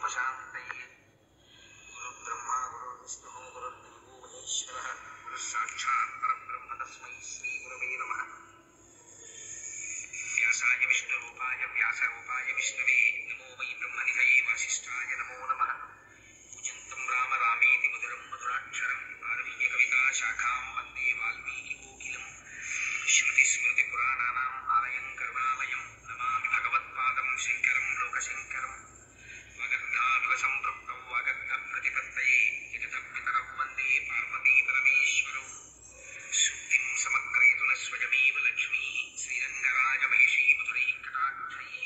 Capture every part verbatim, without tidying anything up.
सर्वविघ्नोपशान्तये गुरुर्ब्रह्मा गुरुर्विष्णुः गुरुर्देवो महेश्वरः गुरुस्साक्षात् परब्रह्म तस्मै श्रीगुरवे नमः। व्यासाय विष्णुरूपाय व्यासरूपाय विष्णवे नमो वै ब्रह्मनिधये वासिष्ठाय नमो नमः। पूजन्तं राम रामेति मधुरं मधुराक्षरम् आरुह्य कविता शाखां वन्दे वाल्मीकिकोकिलम्। श्रुतिस्मृतिपुराणानाम् आलयं करुणालयं नमामि भगवत्पादं शङ्करं लोकशङ्करम्। वागर्धाविव सम्पृक्तौ वागर्धप्रतिपत्तये जगतपितरौ वन्दे पार्वती परमेश्वरौ। सूक्तिं समग्रयतु स्वयमेव लक्ष्मीः श्रीरङ्गराजमहिषी मधुरैः कटाक्षैः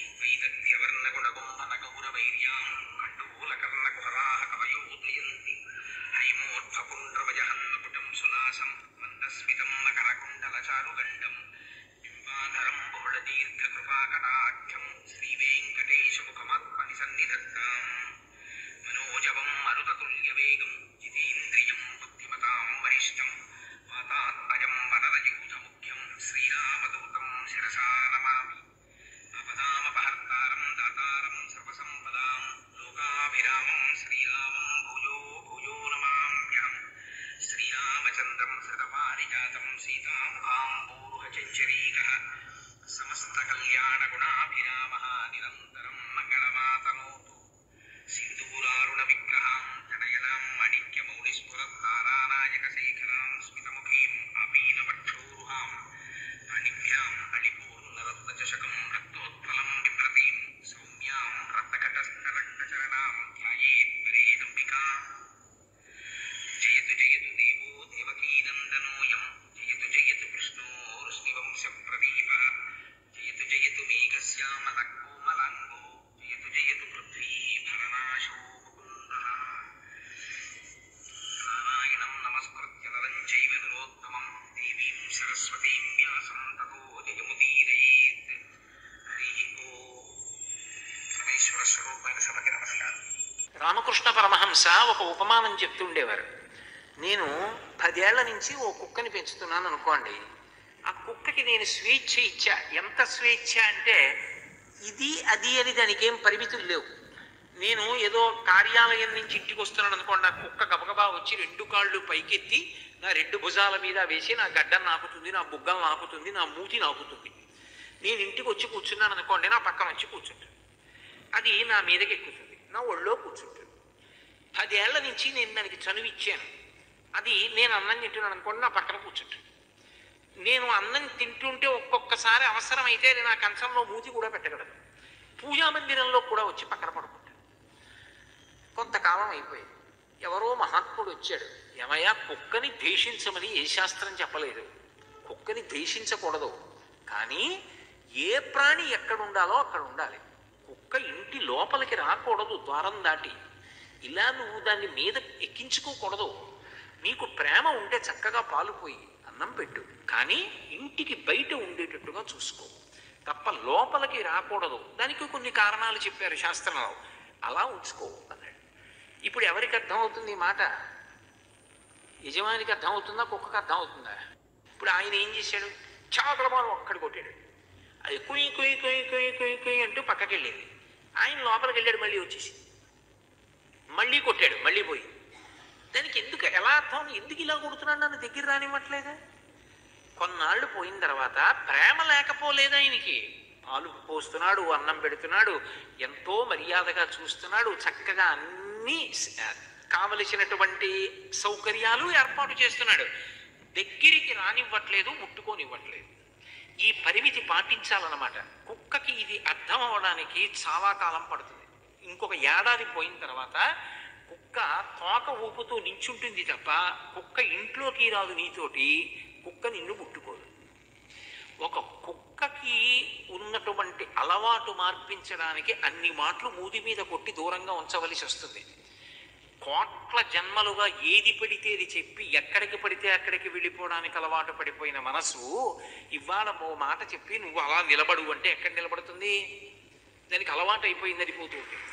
वैदग्ध्यवर्णगुणगुम्फनगौरवैर्यां कण्डूलकर्णकुहराः कवयोदयन्ति। हैमोर्ध्वपुण्ड्रवजहन्मकुटं सुनासं मन्दस्मितं मकरकुण्डलचारुगण्डं बिम्बाधरं बहुलदीर्घकृपाकटाक्षं श्रीवेङ्कटेशमुखमात्मनिसन्निधत्ताम्। मनोजवं मरुततुल्यवेगं जितेन्द्रियं बुद्धिमतां वरिष्ठं वातात्मजं वनरयूथमुख्यं श्रीरामदूतं शिरसा नमामि। आपदामपहर्तारं दातारं सर्वसम्पदां लोकाभिरामं श्रीरामं भूयो भूयो नमाम्यहम्। श्रीरामचन्द्रं सतपारिजातं सीतामुखां पूरुहचञ्चरीकः समस्तकल्याणगुणाभिरामः निरन्तरं मङ्गलमातनोतु। सिन्दूरारुणविग्रहां जडयनां माणिक्यमौलिस्फुरत्तारानायकशेखरां स्मितमुखीम् आपीनवक्षोरुहां पाणिभ्याम् अलिपूर्णरत्नचषकं रक्तोत्पलं बिभ्रतीं सौम्यां रत्नकटस्थरक्तचरणां ध्यायेत् परेदम्बिकाम्। जयतु जयतु देवो देवकीनन्दनोऽयं जयतु जयतु कृष्णो वृष्णिवंशप्रदीपः जयतु जयतु मेघश्यामलकोमलाङ्गो जयतु जयतु पृथ्वी भरनाशो मुकुन्दः। नारायणं नमस्कृत्य नरं चैव नरोत्तमं देवीं सरस्वतीं व्यासं ततो जयमुदीरयेत्। हरिः ओम्। పరమేశ్వర స్వరూపమైన సభకి నమస్కారం. రామకృష్ణ పరమహంస ఒక ఉపమానం చెప్తుండేవారు. నేను పదేళ్ల నుంచి ఓ కుక్కని పెంచుతున్నాను అనుకోండి. ఆ కుక్కకి నేను స్వేచ్ఛ ఇచ్చా. ఎంత స్వేచ్ఛ అంటే ఇది అది అని దానికి ఏం పరిమితులు లేవు. నేను ఏదో కార్యాలయం నుంచి ఇంటికి వస్తున్నాను అనుకోండి, ఆ కుక్క గబగబా వచ్చి రెండు కాళ్ళు పైకెత్తి నా రెండు భుజాల మీద వేసి నా గడ్డను నాకుతుంది, నా బుగ్గలు నాకుతుంది, నా మూతి నాకుతుంది. నేను ఇంటికి వచ్చి కూర్చున్నాను అనుకోండి, నా పక్కన వచ్చి కూర్చుంటుంది. అది నా మీదకి ఎక్కుతుంది, నా ఒళ్ళో కూర్చుంటుంది. పదేళ్ల నుంచి నేను దానికి చనువిచ్చాను. అది నేను అన్నం తింటున్నాను అనుకోండి, నా పక్కన కూర్చుంటుంది. నేను అన్నం తింటుంటే ఒక్కొక్కసారి అవసరమైతే నా కంచంలో మూతి కూడా పెట్టగలదు. పూజా మందిరంలో కూడా వచ్చి పక్కన పడుకుంటాడు. కొంతకాలం అయిపోయింది. ఎవరో మహాత్ముడు వచ్చాడు. ఏమయ్యా, కుక్కని ద్వేషించమని ఏ శాస్త్రం చెప్పలేదు. కుక్కని ద్వేషించకూడదు, కానీ ఏ ప్రాణి ఎక్కడ ఉండాలో అక్కడ ఉండాలి. కుక్క ఇంటి లోపలికి రాకూడదు ద్వారం దాటి. ఇలా నువ్వు దాన్ని మీద ఎక్కించుకోకూడదు. నీకు ప్రేమ ఉంటే చక్కగా పాలు పోయి అన్నం పెట్టు, కానీ ఇంటికి బయట ఉండేటట్టుగా చూసుకో తప్ప లోపలికి రాకూడదు. దానికి కొన్ని కారణాలు చెప్పారు శాస్త్రంలో. అలా ఉంచుకో అన్నాడు. ఇప్పుడు ఎవరికి అర్థం అవుతుంది ఈ మాట? యజమానికి అర్థం అవుతుందా, కుక్కకి అర్థం అవుతుందా? ఇప్పుడు ఆయన ఏం చేశాడు? చాకలమాను ఒక్కడి కొట్టాడు. అది కుయ్యి కుయ్యి కుయ్యి కుయ్యి కుయ్యి కుయ్యి అంటూ పక్కకి వెళ్ళింది. ఆయన లోపలికి వెళ్ళాడు, మళ్ళీ వచ్చేసి మళ్ళీ కొట్టాడు, మళ్ళీ పోయి. దానికి ఎందుకు ఎలా అర్థం? ఎందుకు ఇలా కొడుతున్నాడు, నన్ను దగ్గర రానివ్వట్లేదా? కొన్నాళ్ళు పోయిన తర్వాత ప్రేమ లేకపోలేదా ఆయనకి? పాలు పోస్తున్నాడు, అన్నం పెడుతున్నాడు, ఎంతో మర్యాదగా చూస్తున్నాడు, చక్కగా అన్నీ కావలసినటువంటి సౌకర్యాలు ఏర్పాటు చేస్తున్నాడు. దగ్గరికి రానివ్వట్లేదు, ముట్టుకోనివ్వట్లేదు. ఈ పరిమితి పాటించాలన్నమాట. కుక్కకి ఇది అర్థం అవ్వడానికి చాలా కాలం పడుతుంది. ఇంకొక ఏడాది పోయిన తర్వాత కుక్క తోక ఊపుతూ నించుంటుంది తప్ప కుక్క ఇంట్లోకి రాదు నీతోటి. కుక్క నిన్ను ముట్టుకోదు. ఒక కుక్కకి ఉన్నటువంటి అలవాటు మార్పించడానికి అన్ని మాటలు మూది మీద కొట్టి దూరంగా ఉంచవలసి వస్తుంది. కోట్ల జన్మలుగా ఏది పడితే అది చెప్పి ఎక్కడికి పడితే అక్కడికి వెళ్ళిపోవడానికి అలవాటు పడిపోయిన మనసు ఇవాళ ఓ మాట చెప్పి నువ్వు అలా నిలబడు అంటే ఎక్కడ నిలబడుతుంది? దానికి అలవాటు అయిపోయింది, అది పోతూ ఉంటుంది.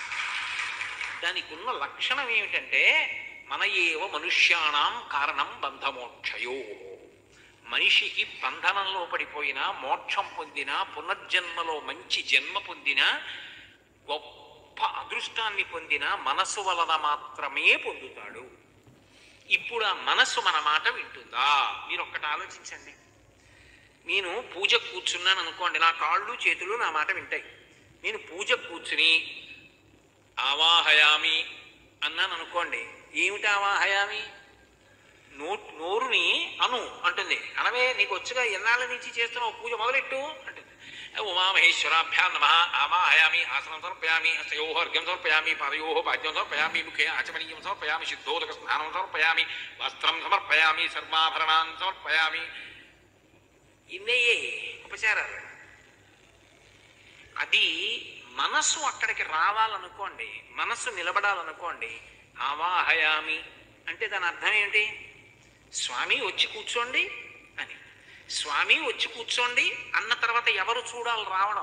దానికి ఉన్న లక్షణం ఏమిటంటే మన ఏవ మనుష్యాణం కారణం బంధమోక్షయో. మనిషికి బంధనంలో పడిపోయినా, మోక్షం పొందినా, పునర్జన్మలో మంచి జన్మ పొందినా గొప్ప గొప్ప అదృష్టాన్ని పొందిన మనస్సు వలన మాత్రమే పొందుతాడు. ఇప్పుడు ఆ మనస్సు మన మాట వింటుందా? మీరు ఒక్కటి ఆలోచించండి. నేను పూజ కూర్చున్నాను అనుకోండి, నా కాళ్ళు చేతులు నా మాట వింటాయి. నేను పూజ కూర్చుని ఆవాహయామి అన్నాను అనుకోండి, ఏమిటి ఆవాహయామి? నో నోరుని అను అంటుంది. అనవే, నీకు వచ్చుగా ఎన్నాళ్ళ నుంచి చేస్తున్నావు పూజ, మొదలెట్టు అంటుంది. ఉమామహేశ్వరాభ్యాం నమః ఆవాహయామి, ఆసనం సమర్పయామి, హస్తయోః అర్ఘ్యం సమర్పయామి, పాదయోః పాద్యం సమర్పయామి, ముఖే ఆచమనీయం సమర్పయామి, శుద్ధోదక స్నానం సమర్పయామి, వస్త్రం సమర్పయామి, సర్వాభరణాన్ సమర్పయామి. ఇన్నయ్యే ఉపచారాలు. అది మనస్సు అక్కడికి రావాలనుకోండి, మనస్సు నిలబడాలనుకోండి, ఆవాహయామి అంటే దాని అర్థం ఏమిటి? స్వామి వచ్చి కూర్చోండి అని. స్వామి వచ్చి కూర్చోండి అన్న తర్వాత ఎవరు చూడాలి రావడం?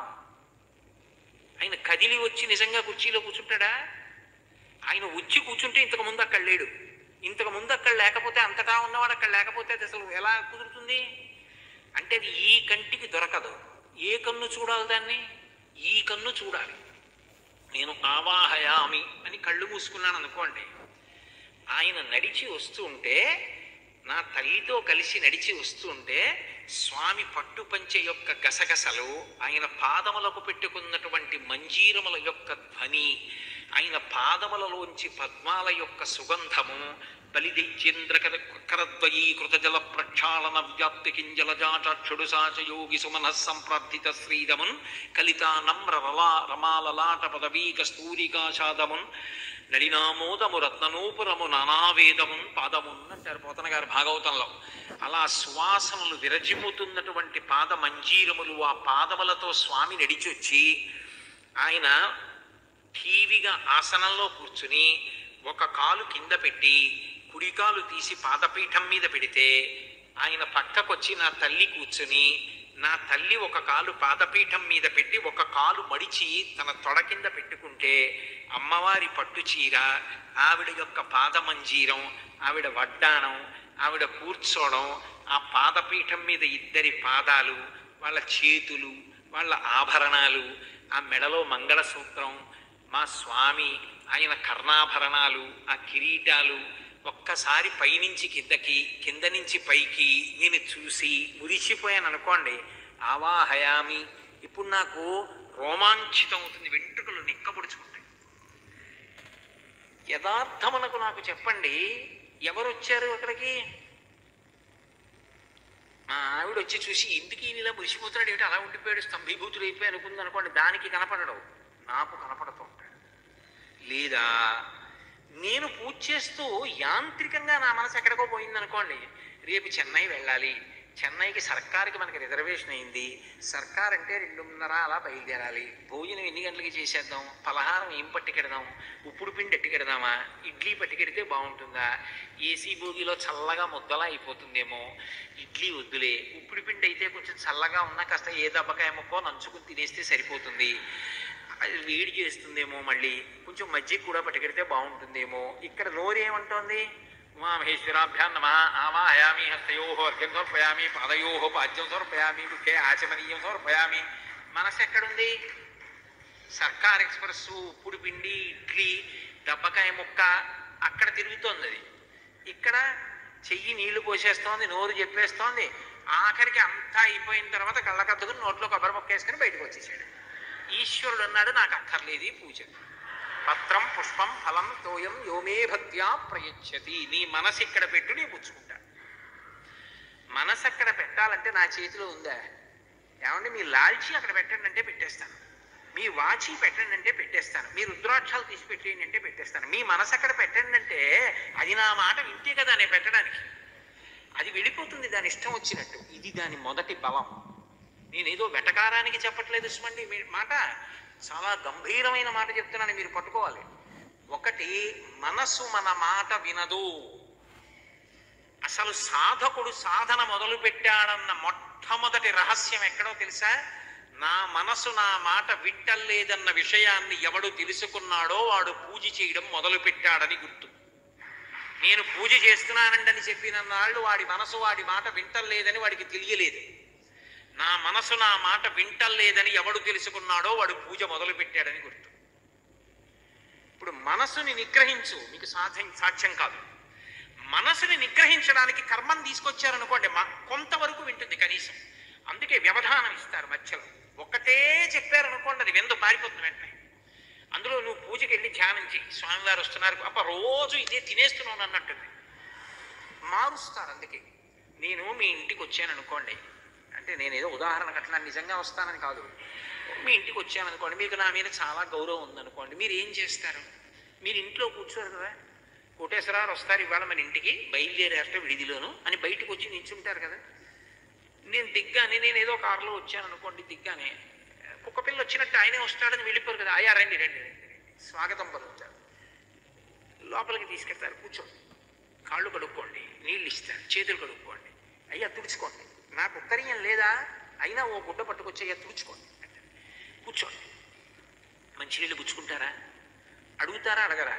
ఆయన కదిలి వచ్చి నిజంగా కుర్చీలో కూర్చుంటాడా? ఆయన వచ్చి కూర్చుంటే ఇంతకు ముందు అక్కడ లేడు. ఇంతకు ముందు అక్కడ లేకపోతే, అంతటా ఉన్నవాడు అక్కడ లేకపోతే అది అసలు ఎలా కుదురుతుంది? అంటే అది ఈ కంటికి దొరకదు. ఏ కన్ను చూడాలి దాన్ని? ఈ కన్ను చూడాలి. నేను ఆవాహయామి అని కళ్ళు మూసుకున్నాను అనుకోండి, ఆయన నడిచి వస్తూ ఉంటే, నా తల్లితో కలిసి నడిచి వస్తూ ఉంటే, స్వామి పట్టుపంచె యొక్క గసగసలు, ఆయన పాదములకు పెట్టుకున్నటువంటి మంజీరముల యొక్క ధ్వని, ఆయన పాదములలోంచి పద్మాల యొక్క సుగంధము, బలిదైత్యేంద్ర కరద్వయీకృత జల ప్రక్షాళన వ్యాప్తి కింజలజాచాక్షుడు సాచయోగి సుమన సంప్రార్థిత శ్రీదమున్ కలితా నమ్ర రలా రమాలలాట పదవీ కస్తూరికాషాదమున్ నడినామోదము రత్ననూపురము నానావేదమున్ పాదమున్ అంటారు పోతన గారు భాగవతంలో. అలా సువాసనలు విరజిమ్ముతున్నటువంటి పాద మంజీరములు, ఆ పాదములతో స్వామి నడిచొచ్చి ఆయన ఠీవిగా ఆసనంలో కూర్చుని ఒక కాలు కింద పెట్టి కుడికాలు తీసి పాదపీఠం మీద పెడితే, ఆయన పక్కకొచ్చి నా తల్లి కూర్చుని, నా తల్లి ఒక కాలు పాదపీఠం మీద పెట్టి ఒక కాలు మడిచి తన తొడ కింద పెట్టుకుంటే, అమ్మవారి పట్టు చీర, ఆవిడ యొక్క పాదమంజీరం, ఆవిడ వడ్డాణం, ఆవిడ కూర్చోవడం, ఆ పాదపీఠం మీద ఇద్దరి పాదాలు, వాళ్ళ చేతులు, వాళ్ళ ఆభరణాలు, ఆ మెడలో మంగళసూత్రం, మా స్వామి ఆయన కర్ణాభరణాలు, ఆ కిరీటాలు, ఒక్కసారి పైనుంచి కిందకి, కింద నుంచి పైకి నేను చూసి మురిసిపోయాను అనుకోండి, ఆవాహయామి. ఇప్పుడు నాకు రోమాంచితం అవుతుంది, వెంట్రుకలు నిక్కబుడుచుకుంటాయి. యథార్థమునకు నాకు చెప్పండి, ఎవరు వచ్చారు అక్కడికి? మా ఆవిడ వచ్చి చూసి ఇంటికి ఈయన ఇలా మురిసిపోతున్నాడు ఏమిటి, అలా ఉండిపోయాడు, స్తంభీభూతుడు అయిపోయి అనుకుంది అనుకోండి, దానికి కనపడడు, నాకు కనపడుతూ ఉంటాడు. లేదా నేను పూజ చేస్తూ యాంత్రికంగా నా మనసు ఎక్కడికో పోయిందనుకోండి, రేపు చెన్నై వెళ్ళాలి, చెన్నైకి సర్కార్కి మనకి రిజర్వేషన్ అయింది, సర్కార్ అంటే రెండున్నర అలా బయలుదేరాలి, భోజనం ఎన్ని గంటలకి చేసేద్దాం, పలహారం ఏం పట్టుకెడదాం, ఉప్పుడు పిండి ఎట్టుకెడదామా, ఇడ్లీ పట్టుకెడితే బాగుంటుందా, ఏసీ భోగిలో చల్లగా ముద్దలా అయిపోతుందేమో, ఇడ్లీ వద్దులే, ఉప్పుడు పిండి అయితే కొంచెం చల్లగా ఉన్నా కాస్త ఏ దెబ్బకాయ ముక్కో నంచుకుని తినేస్తే సరిపోతుంది, అది వేడి చేస్తుందేమో, మళ్ళీ కొంచెం మజ్జిగ కూడా పట్టుకెడితే బాగుంటుందేమో. ఇక్కడ నోరు ఏమంటోంది? ఉమామహేశ్వరాభ్యాం నమః ఆవాహయామి, హస్తయోః అర్ఘ్యం సమర్పయామి, పాదయోః పాద్యం సమర్పయామి, ముఖే ఆచమనీయం సమర్పయామి. మనసు ఎక్కడుంది? సర్కార్ ఎక్స్ప్రెస్, ఉప్పుడు పిండి, ఇడ్లీ, దెబ్బకాయ ముక్క అక్కడ తిరుగుతోంది. అది ఇక్కడ చెయ్యి నీళ్లు పోసేస్తోంది, నోరు చెప్పేస్తోంది. ఆఖరికి అంతా అయిపోయిన తర్వాత కళ్ళకద్దుకుని నోట్లో కొబ్బరి ముక్క వేసుకుని బయటకు వచ్చేసాడు. ఈశ్వరుడు అన్నాడు, నాకు అక్కర్లేదు పూజ. పత్రం పుష్పం ఫలం తోయం యోమే భక్త్యా ప్రయచ్చతి. నీ మనసు ఇక్కడ పెట్టు, నీ పుచ్చుకుంటా. మనసు అక్కడ పెట్టాలంటే నా చేతిలో ఉందా? ఏమంటే మీ లాల్చి అక్కడ పెట్టండి అంటే పెట్టేస్తాను, మీ వాచి పెట్టండి అంటే పెట్టేస్తాను, మీ రుద్రాక్షాలు తీసి పెట్టేయండి అంటే పెట్టేస్తాను. మీ మనసు అక్కడ పెట్టండి అంటే అది నా మాట వింటే కదా నేను పెట్టడానికి. అది వెళ్ళిపోతుంది దాని ఇష్టం వచ్చినట్టు. ఇది దాని మొదటి బలం. నేనేదో వెటకారానికి చెప్పట్లేదు సుమండి, మీ మాట చాలా గంభీరమైన మాట చెప్తున్నాను, మీరు పట్టుకోవాలి. ఒకటి, మనసు మన మాట వినదు. అసలు సాధకుడు సాధన మొదలు పెట్టాడన్న మొట్టమొదటి రహస్యం ఎక్కడో తెలుసా? నా మనసు నా మాట వింటలేదన్న విషయాన్ని ఎవడు తెలుసుకున్నాడో వాడు పూజ చేయడం మొదలు పెట్టాడని గుర్తు. నేను పూజ చేస్తున్నానండి చెప్పిన నాళ్ళు వాడి మనసు వాడి మాట వింటలేదని వాడికి తెలియలేదు. నా మనసు నా మాట వింటలేదని ఎవడు తెలుసుకున్నాడో వాడు పూజ మొదలు పెట్టాడని గుర్తు. ఇప్పుడు మనసుని నిగ్రహించు, మీకు సాధ్యం సాధ్యం కాదు. మనసుని నిగ్రహించడానికి కర్మం తీసుకొచ్చారనుకోండి, మా కొంతవరకు వింటుంది కనీసం. అందుకే వ్యవధానం ఇస్తారు మధ్యలో. ఒక్కటే చెప్పారనుకోండి, అది వెందు పారిపోతుంది వెంటనే. అందులో నువ్వు పూజకి వెళ్ళి ధ్యానం చేయి, స్వామివారు వస్తున్నారు, అప్ప రోజు ఇదే తినేస్తున్నాను అన్నట్టుంది. మారుస్తారు. అందుకే నేను మీ ఇంటికి వచ్చాను అనుకోండి, అంటే నేను ఏదో ఉదాహరణకు అట్లా నిజంగా వస్తానని కాదు, మీ ఇంటికి వచ్చాను అనుకోండి, మీకు నా మీద చాలా గౌరవం ఉందనుకోండి, మీరు ఏం చేస్తారు? మీరు ఇంట్లో కూర్చోరు కదా, కోటేశ్వరారు వస్తారు ఇవాళ మన ఇంటికి, బయలుదేరారట విడిదిలోను అని బయటకు వచ్చి నిల్చుంటారు కదా. నేను దిగ్గానే, నేను ఏదో కారులో వచ్చాను అనుకోండి, దిగ్గానే కుక్క పిల్ల వచ్చినట్టు ఆయనే వస్తాడని వెళ్ళిపోరు కదా. అయ్యా రండి రండి రండి స్వాగతం పలుకుతారు, లోపలికి తీసుకెళ్తారు, కూర్చోండి, కాళ్ళు కడుక్కోండి, నీళ్ళు ఇస్తారు, చేతులు కడుక్కోండి, అయ్యా తుడుచుకోండి, నాకు ఉత్తరీయం లేదా, అయినా ఓ గుడ్డ పట్టుకొచ్చి అయ్యా తుడుచుకోండి, కూర్చోండి. మంచినీళ్ళు పుచ్చుకుంటారా? అడుగుతారా? అడగరా?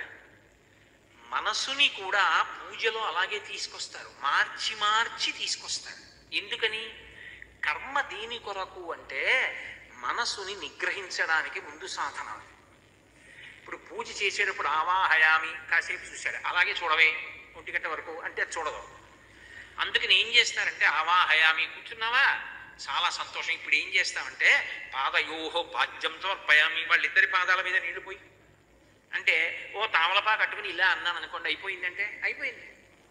మనసుని కూడా పూజలో అలాగే తీసుకొస్తారు, మార్చి మార్చి తీసుకొస్తారు. ఎందుకని? కర్మ దీని కొరకు అంటే మనసుని నిగ్రహించడానికి ముందు సాధనం. ఇప్పుడు పూజ చేసేటప్పుడు ఆవాహయామి కాసేపు చూశాడు, అలాగే చూడవే ఒంటి గంట వరకు అంటే అది చూడదు. అందుకని ఏం చేస్తారంటే ఆవాహయామి కూర్చున్నావా, చాలా సంతోషం, ఇప్పుడు ఏం చేస్తామంటే పాదయోహో పాద్యం సమర్పయామి, వాళ్ళిద్దరి పాదాల మీద నీళ్లు పోయి అంటే ఓ తామలపా కట్టుకుని ఇలా అన్నాను అనుకోండి, అయిపోయిందంటే అయిపోయింది.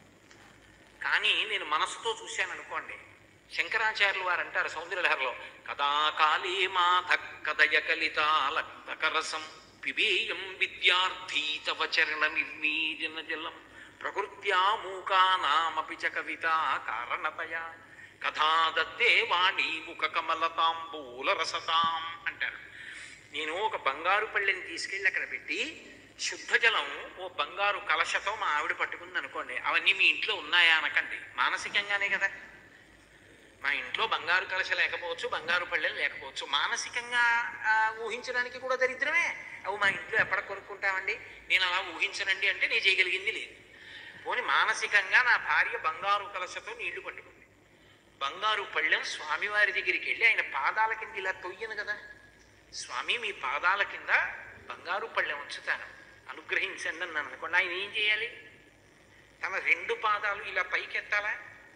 కానీ నేను మనసుతో చూశాను అనుకోండి, శంకరాచార్యులు వారు అంటారు సౌందర్యలహరిలో, కదా కాళీ మాధ కదయ కలితాలకరసం పిబేయం విద్యార్థీ తవ చరణ నిర్వీజన జలం ప్రకృత్యా మూకానామపి చ కవిత కారణతయా కథా దత్తే వాణి ముఖ కమలతాంబూల రసతాం అంటారు. నేను ఒక బంగారు పళ్ళెని తీసుకెళ్ళి అక్కడ పెట్టి శుద్ధ జలం ఓ బంగారు కలశతో మా ఆవిడ పట్టుకుంది అనుకోండి, అవన్నీ మీ ఇంట్లో ఉన్నాయా అనకండి, మానసికంగానే కదా. మా ఇంట్లో బంగారు కలశ లేకపోవచ్చు, బంగారు పళ్ళెలు లేకపోవచ్చు, మానసికంగా ఊహించడానికి కూడా దరిద్రమే. అవి మా ఇంట్లో ఎప్పటి కొనుక్కుంటామండి, నేను అలా ఊహించనండి అంటే నేను చేయగలిగింది లేదు. పోనీ మానసికంగా నా భార్య బంగారు కలశతో నీళ్లు పట్టుకుంది, బంగారు పళ్ళెం స్వామివారి దగ్గరికి వెళ్ళి ఆయన పాదాల కింద ఇలా తొయ్యను కదా, స్వామి మీ పాదాల కింద బంగారు పళ్ళెం ఉంచుతాను అనుగ్రహించండి అన్నాను అనుకోండి, ఆయన ఏం చేయాలి? తన రెండు పాదాలు ఇలా పైకెత్తాలా?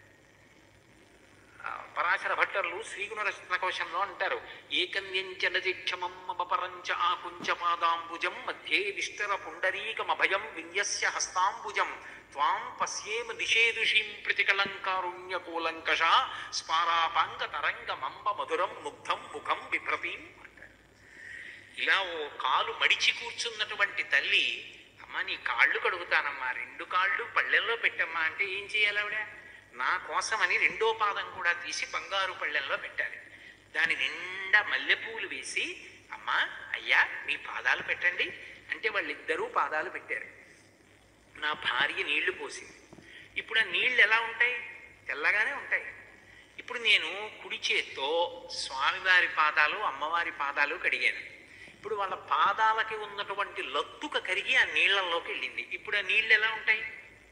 పరాశర భట్టర్లు శ్రీగుణరత్న కోశంలో అంటారు, ఏకన్యంచనదిక్షమమ్మపరంచ ఆకుంచ పాదాంబుజం మధ్యే విస్తర పుండరీకమభయం విన్యస్య హస్తాంబుజం త్వాం పశ్యేమ దిశేదుషీం ప్రతికలంకారుణ్యకూలంకష స్పారాపాంగ తరంగమంబ మధురం ముగ్ధం ముఖం బిభ్రతీం అంటారు. ఇలా ఓ కాలు మడిచి కూర్చున్నటువంటి తల్లి, అమ్మ నీ కాళ్ళు కడుగుతానమ్మా, రెండు కాళ్ళు పళ్ళెంలో పెట్టమ్మా అంటే ఏం చేయాలి ఆవిడ? నా కోసమని రెండో పాదం కూడా తీసి బంగారు పళ్ళెంలో పెట్టాలి, దాని నిండా మల్లెపూలు వేసి అమ్మా అయ్యా మీ పాదాలు పెట్టండి అంటే వాళ్ళిద్దరూ పాదాలు పెట్టారు. నా భార్య నీళ్లు పోసింది. ఇప్పుడు ఆ నీళ్లు ఎలా ఉంటాయి? తెల్లగానే ఉంటాయి. ఇప్పుడు నేను కుడి చేత్తో స్వామివారి పాదాలు అమ్మవారి పాదాలు కడిగాను. ఇప్పుడు వాళ్ళ పాదాలకి ఉన్నటువంటి లత్తుక కరిగి ఆ నీళ్లలోకి వెళ్ళింది. ఇప్పుడు ఆ నీళ్ళు ఎలా ఉంటాయి?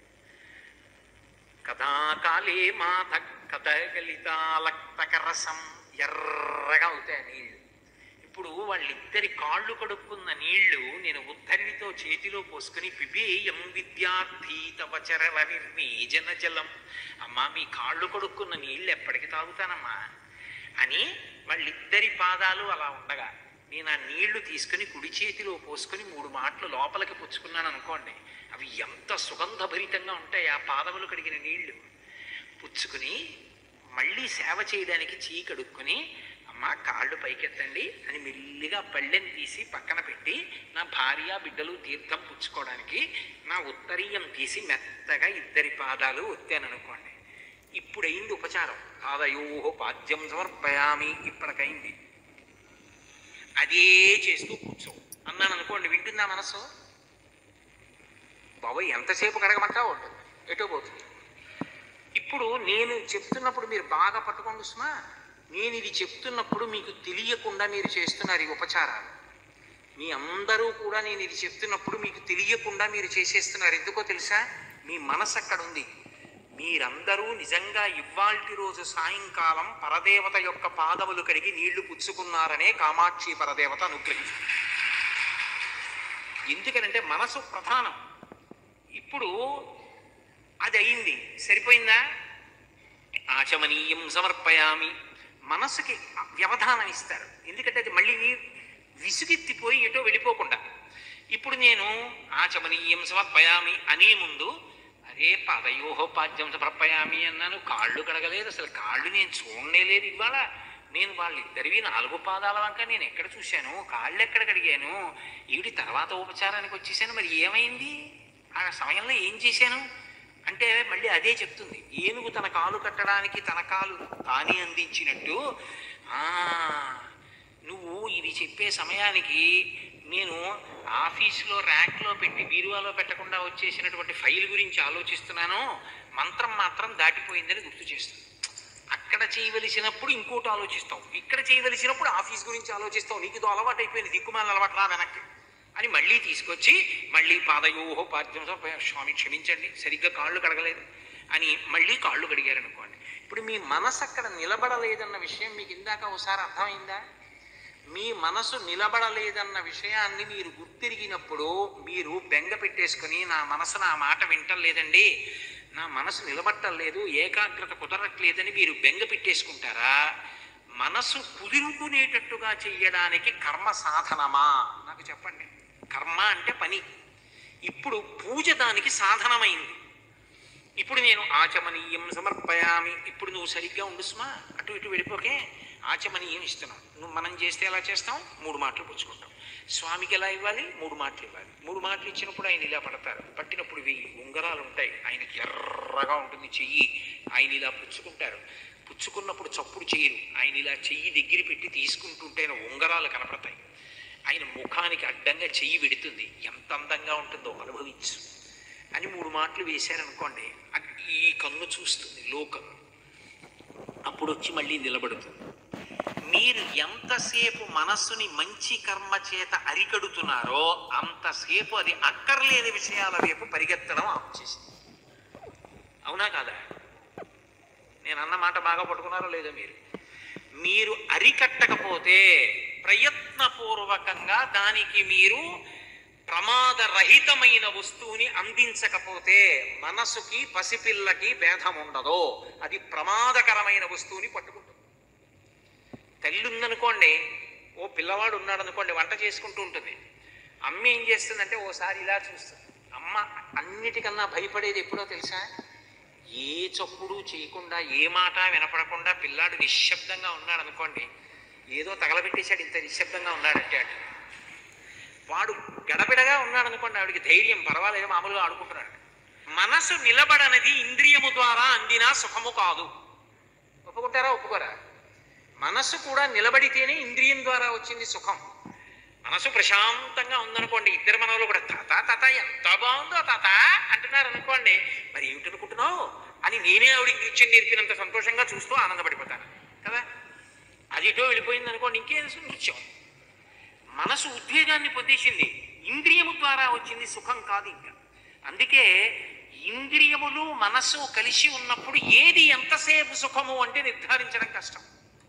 కథాకాలే మాధ కథగలితాలక్తకరసం ఎర్రగా అవుతాయి నీళ్లు. ఇప్పుడు వాళ్ళిద్దరి కాళ్ళు కడుక్కున్న నీళ్లు నేను ఉద్ధరితో చేతిలో పోసుకుని పిబేయం విద్యార్థి తవ చరణ నిర్వీజన జలం, అమ్మా మీ కాళ్ళు కడుక్కున్న నీళ్ళు ఎప్పటికి తాగుతానమ్మా అని వాళ్ళిద్దరి పాదాలు అలా ఉండగా నేను ఆ నీళ్లు తీసుకుని కుడి చేతిలో పోసుకుని మూడు మాటలు లోపలికి పుచ్చుకున్నాను అనుకోండి, అవి ఎంత సుగంధభరితంగా ఉంటాయి ఆ పాదములు కడిగిన నీళ్లు. పుచ్చుకుని మళ్ళీ సేవ చేయడానికి చీ కడుక్కుని అమ్మ కాళ్ళు పైకెత్తండి అని మెల్లిగా పళ్ళెని తీసి పక్కన పెట్టి నా భార్య బిడ్డలు తీర్థం పుచ్చుకోవడానికి నా ఉత్తరీయం తీసి మెత్తగా ఇద్దరి పాదాలు ఒత్తాననుకోండి, ఇప్పుడైంది ఉపచారం. పాదయోహో పాద్యం సమర్పయామి, ఇప్పటికైంది. అదే చేస్తూ కూర్చో అన్నాను అనుకోండి, వింటుందా మనసు? బాబోయ్ ఎంతసేపు కడగమంటా ఉంటుంది, ఎటో పోతుంది. ఇప్పుడు నేను చెప్తున్నప్పుడు మీరు బాగా పట్టుకోండి సుమా, నేను ఇది చెప్తున్నప్పుడు మీకు తెలియకుండా మీరు చేస్తున్నారు ఈ ఉపచారాలు. మీ అందరూ కూడా నేను ఇది చెప్తున్నప్పుడు మీకు తెలియకుండా మీరు చేసేస్తున్నారు. ఎందుకో తెలుసా? మీ మనసు అక్కడ ఉంది. మీరందరూ నిజంగా ఇవ్వాల్టి రోజు సాయంకాలం పరదేవత యొక్క పాదములు కడిగి నీళ్లు పుచ్చుకున్నారనే కామాక్షి పరదేవత అనుగ్రహించింది. ఎందుకనంటే మనసు ప్రధానం. ఇప్పుడు అది అయింది, సరిపోయిందా? ఆచమనీయం సమర్పయామి, మనసుకి వ్యవధానం ఇస్తారు. ఎందుకంటే అది మళ్ళీ విసుగెత్తిపోయి ఎటో వెళ్ళిపోకుండా. ఇప్పుడు నేను ఆచమనీయం సమర్పయామి అనే ముందు అరే పాదయోహో పాద్యం సమర్పయామి అన్నాను, కాళ్ళు కడగలేదు, అసలు కాళ్ళు నేను చూడనే లేదు. ఇవాళ నేను వాళ్ళిద్దరివి నాలుగు పాదాల వంక నేను ఎక్కడ చూశాను, కాళ్ళు ఎక్కడ కడిగాను, ఈవిడి తర్వాత ఉపచారానికి వచ్చేసాను, మరి ఏమైంది ఆ సమయంలో ఏం చేశాను అంటే మళ్ళీ అదే చెప్తుంది. ఏనుగు తన కాలు కట్టడానికి తన కాలు తానే అందించినట్టు నువ్వు ఇది చెప్పే సమయానికి నేను ఆఫీసులో ర్యాక్లో పెట్టి బీరువాలో పెట్టకుండా వచ్చేసినటువంటి ఫైల్ గురించి ఆలోచిస్తున్నాను, మంత్రం మాత్రం దాటిపోయిందని గుర్తు చేస్తాను. అక్కడ చేయవలసినప్పుడు ఇంకోటి ఆలోచిస్తావు, ఇక్కడ చేయవలసినప్పుడు ఆఫీస్ గురించి ఆలోచిస్తావు. నీకు ఇదో అలవాటు అయిపోయింది, దిక్కుమాల అలవాటు రా వెనక్కి అని మళ్ళీ తీసుకొచ్చి మళ్ళీ పాదయోహో పాద్యం స్వామి క్షమించండి సరిగ్గా కాళ్ళు కడగలేదు అని మళ్ళీ కాళ్ళు కడిగారనుకోండి. ఇప్పుడు మీ మనసు అక్కడ నిలబడలేదన్న విషయం మీకు ఇందాక ఒకసారి అర్థమైందా? మీ మనసు నిలబడలేదన్న విషయాన్ని మీరు గుర్తిరిగినప్పుడు మీరు బెంగ పెట్టేసుకుని నా మనసు నా మాట వింటలేదండి, నా మనసు నిలబట్టలేదు, ఏకాగ్రత కుదరట్లేదని మీరు బెంగ పెట్టేసుకుంటారా? మనసు కుదురుకునేటట్టుగా చెయ్యడానికి కర్మ సాధనమా నాకు చెప్పండి. కర్మ అంటే పని. ఇప్పుడు పూజ దానికి సాధనమైంది. ఇప్పుడు నేను ఆచమనీయం సమర్పయామి, ఇప్పుడు నువ్వు సరిగ్గా ఉండు సుమా, అటు ఇటు వెళ్ళిపోకే, ఆచమనీయం ఇస్తున్నాం. నువ్వు మనం చేస్తే ఎలా చేస్తాం? మూడు మాటలు పుచ్చుకుంటాం. స్వామికి ఎలా ఇవ్వాలి? మూడు మాటలు ఇవ్వాలి. మూడు మాటలు ఇచ్చినప్పుడు ఆయన ఇలా పడతారు, పట్టినప్పుడు వెయ్యి ఉంగరాలు ఉంటాయి, ఆయనకి ఎర్రగా ఉంటుంది చెయ్యి, ఆయన ఇలా పుచ్చుకుంటారు. పుచ్చుకున్నప్పుడు చప్పుడు చేయరు, ఆయన ఇలా చెయ్యి దగ్గర పెట్టి తీసుకుంటుంటే ఉంగరాలు కనపడతాయి. ఆయన ముఖానికి అడ్డంగా చెయ్యి పెడుతుంది, ఎంత అందంగా ఉంటుందో అనుభవించు అని మూడు మాటలు వేశారనుకోండి, ఈ కన్ను చూస్తుంది లోకం, అప్పుడు వచ్చి మళ్ళీ నిలబడుతుంది. మీరు ఎంతసేపు మనస్సుని మంచి కర్మ చేత అరికడుతున్నారో అంతసేపు అది అక్కర్లేని విషయాల వైపు పరిగెత్తడం ఆపు చేసింది. అవునా కాదా? నేను అన్న మాట బాగా పట్టుకున్నారో లేదో మీరు? మీరు అరికట్టకపోతే, ప్రయత్నపూర్వకంగా దానికి మీరు ప్రమాదరహితమైన వస్తువుని అందించకపోతే మనసుకి పసిపిల్లకి భేదం ఉండదు, అది ప్రమాదకరమైన వస్తువుని పట్టుకుంటుంది. తల్లి ఉందనుకోండి, ఓ పిల్లవాడు ఉన్నాడు అనుకోండి, వంట చేసుకుంటూ ఉంటుంది. అమ్మ ఏం చేస్తుందంటే ఓసారి ఇలా చూస్తుంది. అమ్మ అన్నిటికన్నా భయపడేది ఎప్పుడో తెలుసా? ఏ చప్పుడు చేయకుండా, ఏ మాట వినపడకుండా పిల్లాడు నిశ్శబ్దంగా ఉన్నాడు అనుకోండి, ఏదో తగలబెట్టేశాడు ఇంత నిశ్శబ్దంగా ఉన్నాడంటే అటు. వాడు గడబిడగా ఉన్నాడు అనుకోండి, ఆవిడికి ధైర్యం, పర్వాలేదు మామూలుగా ఆడుకుంటున్నాడు. మనసు నిలబడనది ఇంద్రియము ద్వారా అందినా సుఖము కాదు. ఒప్పుకుంటారా? ఒప్పుకోరా? మనసు కూడా నిలబడితేనే ఇంద్రియం ద్వారా వచ్చింది సుఖం. మనసు ప్రశాంతంగా ఉందనుకోండి, ఇద్దరు మనలో కూడా తాత తాత ఎంత బాగుందో తాత అంటున్నారు అనుకోండి, మరి ఏమిటనుకుంటున్నావు అని నేనే ఆవిడికి నృత్యం నేర్పినంత సంతోషంగా చూస్తూ ఆనందపడిపోతాను కదా. అది ఇటో వెళ్ళిపోయింది అనుకోండి, ఇంకేం నృత్యం. మనసు ఉద్వేగాన్ని పొందేసింది, ఇంద్రియము ద్వారా వచ్చింది సుఖం కాదు ఇంకా. అందుకే ఇంద్రియములు మనసు కలిసి ఉన్నప్పుడు ఏది ఎంతసేపు సుఖము అంటే నిర్ధారించడం కష్టం.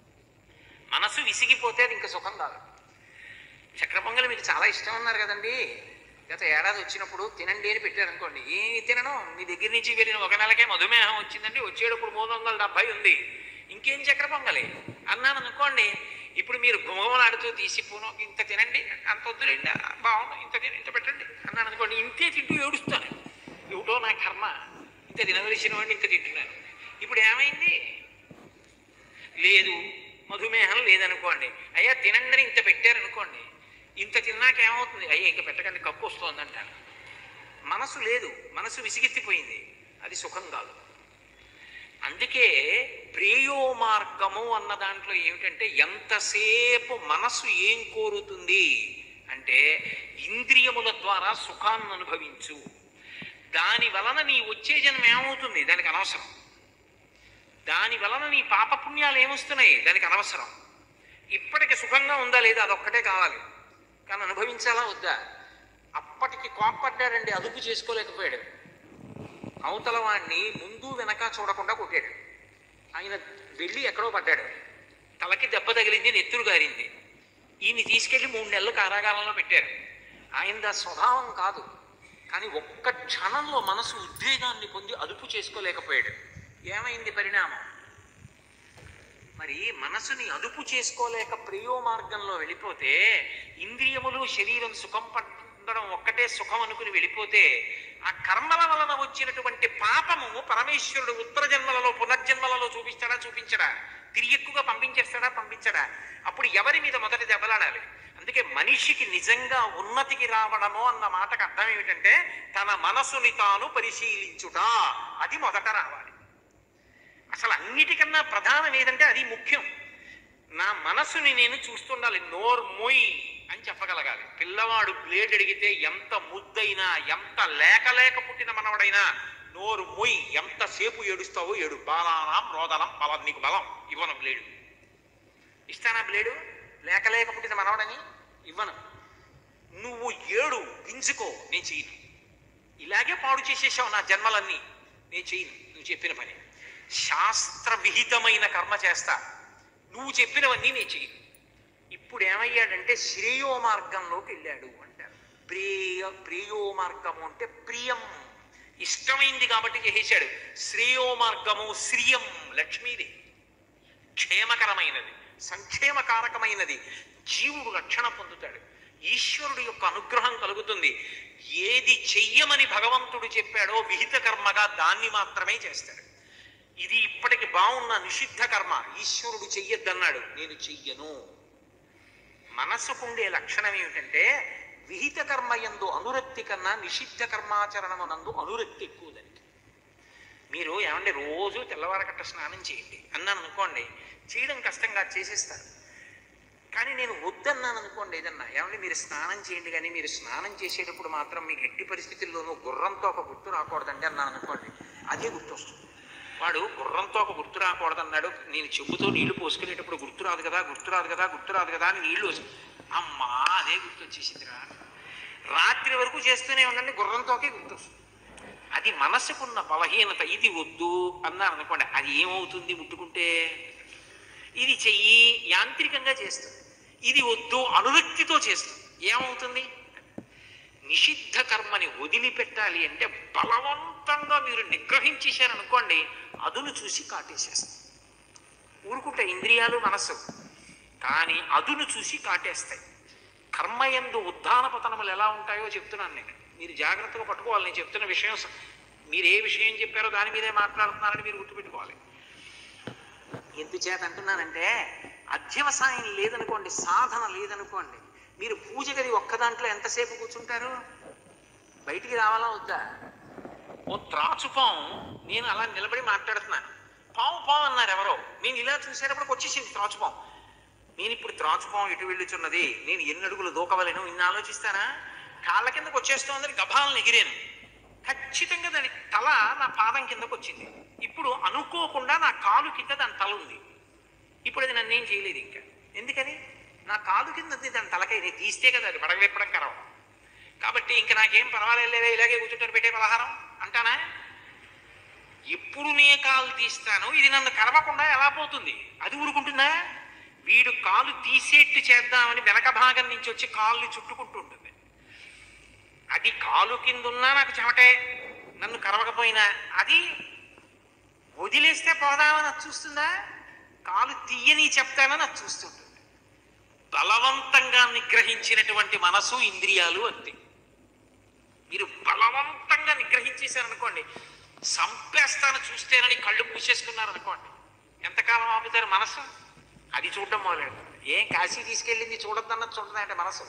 మనసు విసిగిపోతే అది ఇంకా సుఖం కాదు. చక్ర పొంగలి మీకు చాలా ఇష్టం అన్నారు కదండి, గత ఏడాది వచ్చినప్పుడు తినండి అని పెట్టారనుకోండి, ఏమి తినడం, మీ దగ్గర నుంచి వెళ్ళిన ఒక నెలకే మధుమేహం వచ్చిందండి, వచ్చేటప్పుడు మూడు వందల డెబ్బై ఉంది, ఇంకేం చక్ర పొంగలి అన్నాను అనుకోండి. ఇప్పుడు మీరు గుమగుమలాడుతూ తీసి పూను ఇంత తినండి, అంత వద్దులేండి, బాగుంది ఇంత తిన ఇంత పెట్టండి అన్నాను అనుకోండి, ఇంతే తింటూ ఏడుస్తాను, ఏమిటో నా కర్మ, ఇంత తినవలసిన వాడిని ఇంత తింటున్నాను. ఇప్పుడు ఏమైంది? లేదు, మధుమేహం లేదనుకోండి, అయ్యా తినండి ఇంత పెట్టారనుకోండి, ఇంత తిన్నాక ఏమవుతుంది? అయ్యా ఇంక పెట్టకండి కప్పు వస్తుంది అంటారు. మనసు లేదు, మనసు విసిగెత్తిపోయింది, అది సుఖం కాదు. అందుకే ప్రేయో మార్గము అన్న దాంట్లో ఏమిటంటే, ఎంతసేపు మనసు ఏం కోరుతుంది అంటే ఇంద్రియముల ద్వారా సుఖాన్ని అనుభవించు, దాని వలన నీ వచ్చే జన్మ ఏమవుతుంది దానికి అనవసరం, దాని వలన నీ పాపపుణ్యాలు ఏమొస్తున్నాయి దానికి అనవసరం, ఇప్పటికి సుఖంగా ఉందా లేదా అదొక్కటే కావాలి, కానీ అనుభవించాలా వద్దా? అప్పటికి కోప్పడ్డాడండి, అదుపు చేసుకోలేకపోయాడు, అవతల వాడిని ముందు వెనక చూడకుండా కొట్టాడు, ఆయన వెళ్ళి ఎక్కడో పడ్డాడు, తలకి దెబ్బ తగిలింది, నెత్తురు గారింది, ఈయన్ని తీసుకెళ్లి మూడు నెలలు కారాగారంలో పెట్టారు. ఆయనదా స్వభావం కాదు. కానీ ఒక్క క్షణంలో మనసు ఉద్వేగాన్ని పొంది అదుపు చేసుకోలేకపోయాడు. ఏమైంది పరిణామం? మరి మనసుని అదుపు చేసుకోలేక ప్రియో మార్గంలో వెళ్ళిపోతే, ఇంద్రియములు శరీరం సుఖం పొందడం ఒక్కటే సుఖం అనుకుని వెళ్ళిపోతే, ఆ కర్మల వలన వచ్చినటువంటి పాపము పరమేశ్వరుడు ఉత్తర జన్మలలో పునర్జన్మలలో చూపిస్తాడా చూపించడా? తిరిగి ఎక్కువగా పంపించేస్తాడా పంపించడా? అప్పుడు ఎవరి మీద మొదటి దెబ్బలాడాలి? అందుకే మనిషికి నిజంగా ఉన్నతికి రావడము అన్న మాటకు అర్థం ఏమిటంటే, తన మనసుని తాను పరిశీలించుట, అది మొదట రావాలి. అసలు అన్నిటికన్నా ప్రధానం ఏదంటే అది ముఖ్యం. నా మనసుని నేను చూస్తుండాలి. నోర్ మొయ్ అని చెప్పగలగాలి. పిల్లవాడు బ్లేడ్ అడిగితే ఎంత ముద్దైనా, ఎంత లేక లేక పుట్టిన మనవడైనా నోరు మొయ్, ఎంతసేపు ఏడుస్తావో ఏడు, బాలానాం రోదనం బలం, నీకు బలం ఇవ్వను బ్లేడు. ఇస్తానా బ్లేడు? లేక లేక పుట్టిన మనవడని ఇవ్వను. నువ్వు ఏడు గింజుకో, నేను చేయను. ఇలాగే పాడు చేసేసావు నా జన్మలన్నీ, నేను చేయను నువ్వు చెప్పిన పని. శాస్త్ర విహితమైన కర్మ చేస్తా, నువ్వు చెప్పినవన్నీ నేను చేయను. ఇప్పుడు ఏమయ్యాడంటే శ్రేయో మార్గంలోకి వెళ్ళాడు అంటారు. ప్రియ ప్రియో మార్గము అంటే ప్రియం, ఇష్టమైంది కాబట్టి చేసేశాడు. శ్రేయో మార్గము శ్రియం, లక్ష్మీది, క్షేమకరమైనది, సంక్షేమకారకమైనది. జీవుడు రక్షణ పొందుతాడు, ఈశ్వరుడు యొక్క అనుగ్రహం కలుగుతుంది. ఏది చెయ్యమని భగవంతుడు చెప్పాడో విహిత కర్మగా దాన్ని మాత్రమే చేస్తాడు. ఇది ఇప్పటికి బాగున్న నిషిద్ధ కర్మ ఈశ్వరుడు చెయ్యొద్దన్నాడు, నేను చెయ్యను. మనసుకుండే లక్షణం ఏమిటంటే విహిత కర్మ యందు అనురక్తి కన్నా నిషిద్ధ కర్మాచరణమునందు అనురక్తి ఎక్కువ దానికి. మీరు ఏమంటే రోజు తెల్లవారకట్ట స్నానం చేయండి అన్నాను అనుకోండి, చేయడం కష్టంగా చేసేస్తారు. కానీ నేను వద్దన్నాను అనుకోండి ఏదన్నా, ఏమంటే మీరు స్నానం చేయండి కానీ మీరు స్నానం చేసేటప్పుడు మాత్రం మీకు ఎట్టి పరిస్థితుల్లోనూ గుర్రంతో ఒక గుర్తు రాకూడదండి అన్నాను అనుకోండి, అదే గుర్తొస్తుంది. వాడు గుర్రంతో ఒక గుర్తు రాకూడదన్నాడు, నేను చెంబుతో నీళ్లు పోసుకునేటప్పుడు గుర్తురాదు కదా గుర్తురాదు కదా గుర్తురాదు కదా అని నీళ్లు పోసి, అమ్మా అదే గుర్తొచ్చేసిందిరా. రాత్రి వరకు చేస్తూనే ఉండండి, గుర్రంతోకే గుర్తొస్తుంది. అది మనసుకున్న బలహీనత. ఇది వద్దు అన్నారు అనుకోండి, అది ఏమవుతుంది ముట్టుకుంటే? ఇది చెయ్యి యాంత్రికంగా చేస్తుంది, ఇది వద్దు అనురక్తితో చేస్తుంది, ఏమవుతుంది? నిషిద్ధ కర్మని వదిలిపెట్టాలి అంటే బలవంతంగా మీరు నిగ్రహించేశారనుకోండి, అదును చూసి కాటేసేస్తాయి. ఊరుకుంటే ఇంద్రియాలు మనస్సు, కానీ అదును చూసి కాటేస్తాయి. కర్మయందు ఉద్ధాన పతనములు ఎలా ఉంటాయో చెప్తున్నాను నేను, మీరు జాగ్రత్తగా పట్టుకోవాలి. నేను చెప్తున్న విషయం, మీరు ఏ విషయం చెప్పారో దాని మీదే మాట్లాడుతున్నారని మీరు గుర్తుపెట్టుకోవాలి. ఎందుచేత అంటున్నానంటే, అధ్యవసాయం లేదనుకోండి, సాధన లేదనుకోండి, మీరు పూజ గది ఒక్క దాంట్లో ఎంతసేపు కూర్చుంటారు? బయటికి రావాలా వద్దా? ఓ త్రాచుపాం, నేను అలా నిలబడి మాట్లాడుతున్నాను, పావు పావు అన్నారు ఎవరో, నేను ఇలా చూసేటప్పుడు వచ్చేసింది త్రాచుపాం. నేను ఇప్పుడు త్రాచుపాం ఎటు వెళ్ళుచున్నది, నేను ఎన్ని అడుగులు దూకవలేను ఇన్ని ఆలోచిస్తానా? కాళ్ళ కిందకు వచ్చేస్తోందని గభాలను ఎగిరాను, ఖచ్చితంగా దాని తల నా పాదం కిందకు వచ్చింది. ఇప్పుడు అనుకోకుండా నా కాలు కింద దాని తల ఉంది. ఇప్పుడు అది నన్నేం చేయలేదు ఇంకా. ఎందుకని? నా కాలు కింద ఉంది దాని తలకై, నేను తీస్తే కదా అది పడగలెప్పడం కరవం. కాబట్టి ఇంకా నాకేం పర్వాలేదే, ఇలాగే కూర్చుంటారు పెట్టే పలహారం అంటానా? ఎప్పుడు నే కాలు తీస్తాను, ఇది నన్ను కరవకుండా ఎలా పోతుంది? అది ఊరుకుంటుందా? వీడు కాలు తీసేట్టు చేద్దామని వెనక భాగం నుంచి వచ్చి కాళ్ళు చుట్టుకుంటూ ఉంటుంది. అది కాలు కింద ఉన్నా నాకు చెమటే, నన్ను కరవకపోయినా. అది వదిలేస్తే పోదామని అది చూస్తుందా? కాలు తీయని చెప్తానని అది చూస్తుంటుంది. బలవంతంగా నిగ్రహించినటువంటి మనసు ఇంద్రియాలు అంతే. మీరు బలవంతంగా నిగ్రహించేశారనుకోండి, సంపేస్తాను చూస్తేనని కళ్ళు మూసేసుకున్నారనుకోండి, ఎంతకాలం ఆపుతారు మనసు? అది చూడడం మొదలెడుతుంది. ఏం కాశీ తీసుకెళ్ళింది చూడద్దన్నది చూడదంటే మనసు.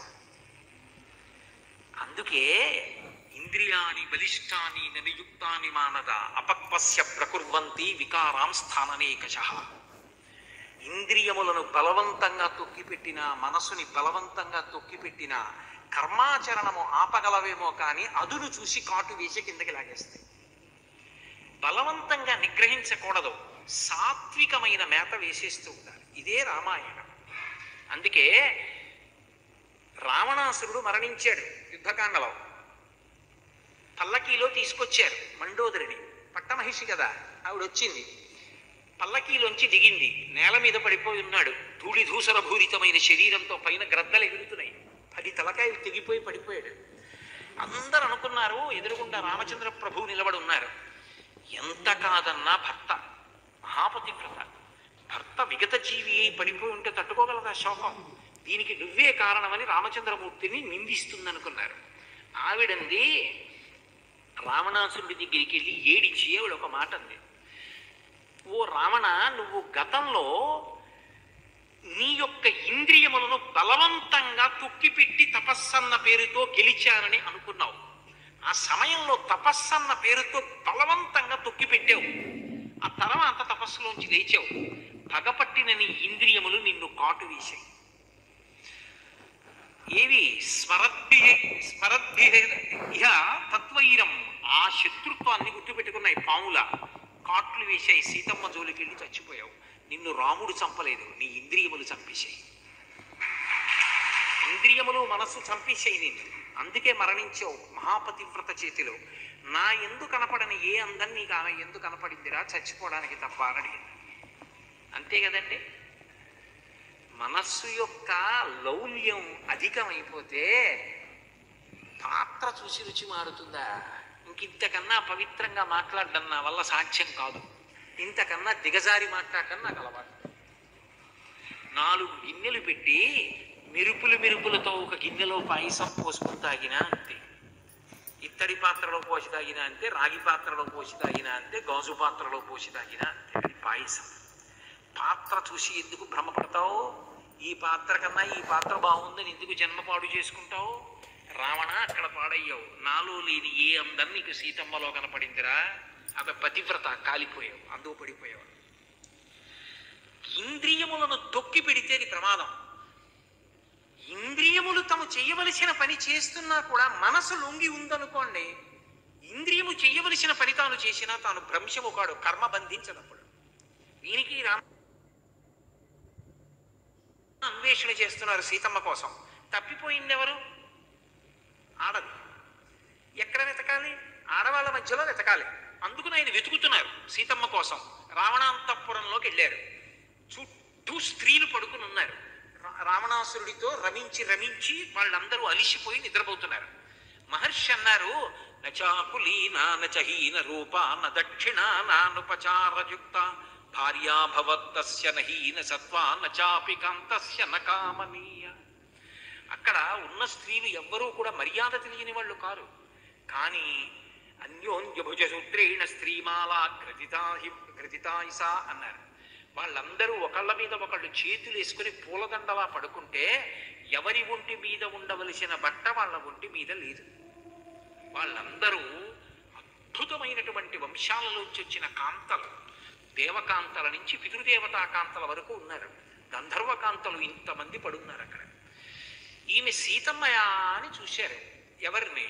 అందుకే ఇంద్రియాని బలిష్టాని నియుక్తాని మానద అపక్వస్య ప్రకుర్వంతి వికారాం స్థాననేకశః. ఇంద్రియములను బలవంతంగా తొక్కిపెట్టిన, మనసుని బలవంతంగా తొక్కిపెట్టిన కర్మాచరణము ఆపగలవేమో కానీ అదును చూసి కాటు వేసి కిందకి లాగేస్తాయి. బలవంతంగా నిగ్రహించకూడదు, సాత్వికమైన మేత వేసేస్తూ ఉండాలి. ఇదే రామాయణం. అందుకే రావణాసురుడు మరణించాడు యుద్ధకాండలో. పల్లకీలో తీసుకొచ్చారు మండోదరిని, పట్టమహిషి కదా ఆవిడ వచ్చింది, పల్లకీలోంచి దిగింది, నేల మీద పడిపోయి ఉన్నాడు. ధూళి ధూసర భూరితమైన శరీరంతో, పైన గ్రద్దలు ఎగురుతున్నాయి. పది తలకాయలు తెగిపోయి పడిపోయాడు. అందరు అనుకున్నారు ఎదురుగుండా రామచంద్ర ప్రభువు నిలబడి ఉన్నారు. ఎంత కాదన్నా భర్త మహాపతివ్రత, భర్త విగత జీవి అయి పడిపోయి ఉంటే తట్టుకోగలదా శోకం? దీనికి నువ్వే కారణమని రామచంద్రమూర్తిని నిందిస్తుందనుకున్నారు. ఆవిడంది రావణాసురుడి దగ్గరికి వెళ్ళి ఏడిచి ఆవిడ ఒక మాట అంది, ఓ రావణ, నువ్వు గతంలో నీ యొక్క ఇంద్రియములను బలవంతంగా తొక్కిపెట్టి తపస్సన్న పేరుతో గెలిచానని అనుకున్నావు. ఆ సమయంలో తపస్సన్న పేరుతో బలవంతంగా తొక్కిపెట్టావు. ఆ తర్వాత తపస్సులోంచి లేచావు. పగపట్టిన నీ ఇంద్రియములు నిన్ను కాటు వేశాయి. ఏవి స్మరద్భి స్మరద్భి ఇహ తత్వైరం, ఆ శత్రుత్వాన్ని గుర్తుపెట్టుకున్నాయి. పాముల కాట్లు వేశాయి. సీతమ్మ జోలికి వెళ్ళి చచ్చిపోయావు. నిన్ను రాముడు చంపలేదు, నీ ఇంద్రియములు చంపేశాయి. ఇంద్రియములు మనస్సు చంపేశాయి నిన్ను. అందుకే మరణించావు మహాపతివ్రత చేతిలో. నా ఎందు కనపడని ఏ అందం నీకు ఆమె ఎందు కనపడిందిరా, చచ్చిపోవడానికి తప్ప అని అడిగింది. అంతే కదండి. మనస్సు యొక్క లౌల్యం అధికమైపోతే పాత్ర చూసి రుచి మారుతుందా? ఇంకింతకన్నా పవిత్రంగా మాట్లాడడం నా వల్ల సాధ్యం కాదు. ఇంతకన్నా దిగజారి మాట్లాడడం నాకు అలవాటు. నాలుగు గిన్నెలు పెట్టి మెరుపులు మెరుపులతో ఒక గిన్నెలో పాయసం పోసుకుని తాగినా అంతే, ఇత్తడి పాత్రలో పోసి తాగినా అంతే, రాగి పాత్రలో పోసి తాగినా అంతే, గాజు పాత్రలో పోసి తాగినా అంతే. అది పాయసం. పాత్ర చూసి ఎందుకు భ్రమపడతావు? ఈ పాత్ర కన్నా ఈ పాత్ర బాగుందని ఎందుకు జన్మ పాడు చేసుకుంటావు? రావణ, అక్కడ పాడయ్యావు. నాలో లేని ఏ అందం నీకు సీతమ్మలో కనపడిందిరా. ఆమె పతివ్రత, కాలిపోయావు, అందుకు పడిపోయావు. ఇంద్రియములను తొక్కి పెడితే అది ప్రమాదం. ఇంద్రియములు తము చెయ్యవలసిన పని చేస్తున్నా కూడా మనసు లొంగి ఉందనుకోండి, ఇంద్రియము చెయ్యవలసిన పని తాను చేసినా తాను భ్రంశము కాడు, కర్మ బంధించనప్పుడు. దీనికి రామ అన్వేషణ చేస్తున్నారు సీతమ్మ కోసం. తప్పిపోయింది ఎవరు? ఆడది. ఎక్కడ వెతకాలి? ఆడవాళ్ళ మధ్యలో వెతకాలి. అందుకు ఆయన వెతుకుతున్నారు సీతమ్మ కోసం. రావణాంతఃపురంలోకి వెళ్ళారు. చుట్టూ స్త్రీలు పడుకుని ఉన్నారు. రావణాసురుడితో రమించి రమించి వాళ్ళందరూ అలిసిపోయి నిద్రపోతున్నారు. మహర్షి అన్నారు, నచాకులీనా నచహీన రూపా న దక్షిణా నానుపచారయుక్త భార్యాభవత్తస్య నహీన సత్వా నచాపి కాంతస్య నకామనీయ. అక్కడ ఉన్న స్త్రీలు ఎవ్వరూ కూడా మర్యాద తెలియని వాళ్ళు కారు. కానీ అన్యోన్యభుజ సూత్రేణ స్త్రీమాలా గ్రథితాహి గ్రథితాయిస అన్నారు. వాళ్ళందరూ ఒకళ్ళ మీద ఒకళ్ళు చేతులు వేసుకుని పూలదండలా పడుకుంటే ఎవరి ఒంటి మీద ఉండవలసిన బట్ట వాళ్ళ ఒంటి మీద లేదు. వాళ్ళందరూ అద్భుతమైనటువంటి వంశాలలోంచి వచ్చిన కాంతలు. దేవకాంతల నుంచి పితృదేవతా కాంతల వరకు ఉన్నారు. గంధర్వ కాంతలు ఇంతమంది పడున్నారు అక్కడ. ఈమె సీతమ్మయా అని చూశారు. ఎవరిని